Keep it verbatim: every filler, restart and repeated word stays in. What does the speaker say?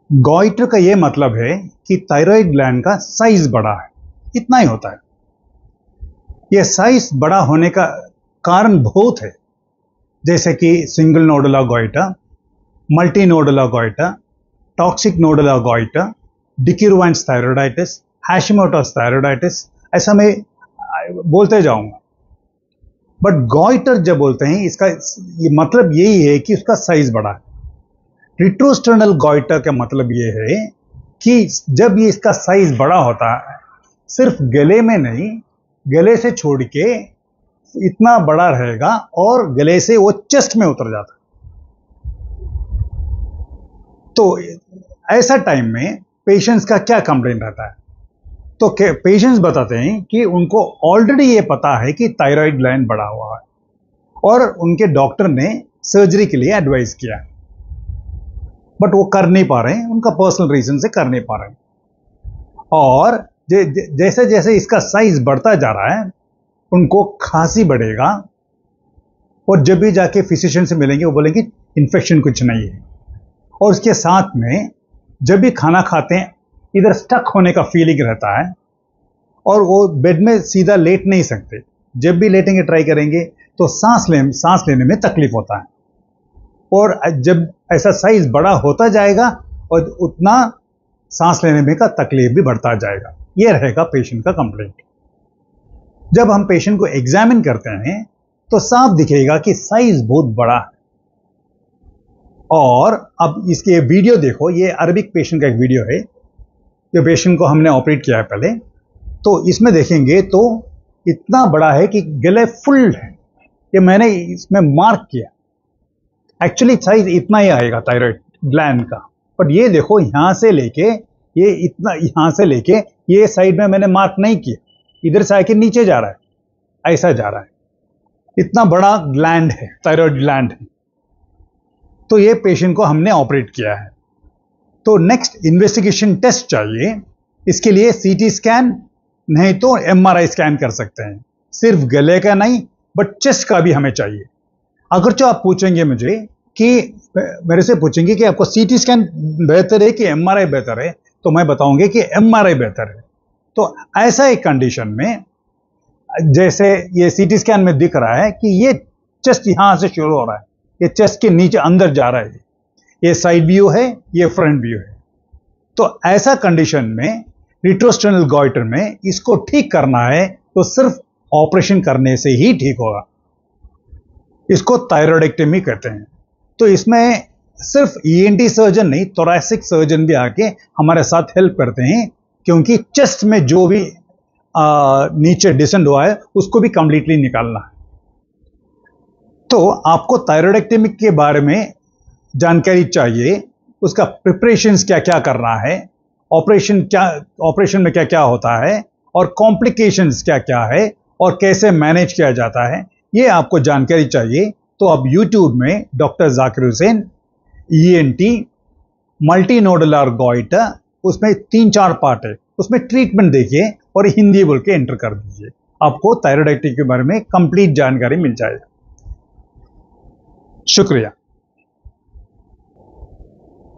Goitre का ये मतलब है कि थायराइड ग्लैंड का साइज बड़ा है, इतना ही होता है। यह साइज बड़ा होने का कारण बहुत है, जैसे कि single nodular goitre, multi nodular goitre, toxic nodular goitre, de Quervain's thyroiditis, Hashimoto's thyroiditis, ऐसा मैं बोलते जाऊंगा। बट गॉइटर जब बोलते हैं, इसका ये मतलब यही है कि उसका साइज बड़ा है। रिट्रोस्टर्नल गॉइटर का मतलब ये है कि जब ये इसका साइज बड़ा होता है, सिर्फ गले में नहीं, गले से छोड़ के इतना बड़ा रहेगा और गले से वो चेस्ट में उतर जाता है। तो ऐसा टाइम में पेशेंट्स का क्या कंप्लेंट रहता है? तो पेशेंट्स बताते हैं कि उनको ऑलरेडी ये पता है कि थायराइड ग्लैंड बढ़ा हुआ है और उनके डॉक्टर ने सर्जरी के लिए एडवाइस किया है, बट वो कर नहीं पा रहे हैं, उनका पर्सनल रीजन से कर नहीं पा रहे हैं। और जैसे जैसे इसका साइज बढ़ता जा रहा है, उनको खांसी बढ़ेगा और जब भी जाके फिजिशियन से मिलेंगे वो बोलेंगे इन्फेक्शन कुछ नहीं है। और उसके साथ में जब भी खाना खाते हैं, इधर स्टक होने का फीलिंग रहता है और वो बेड में सीधा लेट नहीं सकते। जब भी लेटेंगे ट्राई करेंगे तो सांस ले सांस लेने में तकलीफ होता है। और जब ऐसा साइज बड़ा होता जाएगा और उतना सांस लेने में का तकलीफ भी बढ़ता जाएगा। ये रहेगा पेशेंट का कंप्लेंट। जब हम पेशेंट को एग्जामिन करते हैं तो साफ दिखेगा कि साइज बहुत बड़ा है। और अब इसके वीडियो देखो, ये अरबिक पेशेंट का एक वीडियो है। ये पेशेंट को हमने ऑपरेट किया है पहले, तो इसमें देखेंगे तो इतना बड़ा है कि गले फुल है। ये मैंने इसमें मार्क किया। एक्चुअली साइज इतना ही आएगा थायराइड ग्लैंड का, बट ये देखो यहां से लेके ये इतना, यहां से लेके ये साइड में मैंने मार्क नहीं किया, इधर से आके नीचे जा रहा है, ऐसा जा रहा है। इतना बड़ा ग्लैंड है, थायराइड ग्लैंड है। तो ये पेशेंट को हमने ऑपरेट किया है। तो नेक्स्ट इन्वेस्टिगेशन टेस्ट चाहिए। इसके लिए सीटी स्कैन नहीं तो एमआरआई स्कैन कर सकते हैं। सिर्फ गले का नहीं, बट चेस्ट का भी हमें चाहिए। अगर जो आप पूछेंगे मुझे कि मेरे से पूछेंगे कि आपको सीटी स्कैन बेहतर है कि एमआरआई बेहतर है, तो मैं बताऊंगा कि एमआरआई बेहतर है। तो ऐसा एक कंडीशन में, जैसे ये सीटी स्कैन में दिख रहा है कि ये चेस्ट यहां से शुरू हो रहा है, ये चेस्ट के नीचे अंदर जा रहा है, ये साइड व्यू है, ये फ्रंट व्यू है। तो ऐसा कंडीशन में रिट्रोस्टर्नल गॉइटर में इसको ठीक करना है तो सिर्फ ऑपरेशन करने से ही ठीक होगा। इसको थायराइडेक्टमी कहते हैं। तो इसमें सिर्फ ईएनटी सर्जन नहीं, थोरैसिक सर्जन भी आके हमारे साथ हेल्प करते हैं, क्योंकि चेस्ट में जो भी आ, नीचे डिसेंड हुआ है उसको भी कंप्लीटली निकालना है। तो आपको थायराइडेक्टमी के बारे में जानकारी चाहिए, उसका प्रिपरेशंस क्या क्या करना है, ऑपरेशन क्या ऑपरेशन में क्या क्या होता है, और कॉम्प्लिकेशंस क्या क्या है, और कैसे मैनेज किया जाता है, ये आपको जानकारी चाहिए। तो आप यूट्यूब में doctor Zakir Hussain ENT multi nodular goitre, उसमें तीन चार पार्ट है, उसमें ट्रीटमेंट देखिए और हिंदी बोल के एंटर कर दीजिए। आपको थायराइडेक्टमी के बारे में कंप्लीट जानकारी मिल जाएगी। शुक्रिया।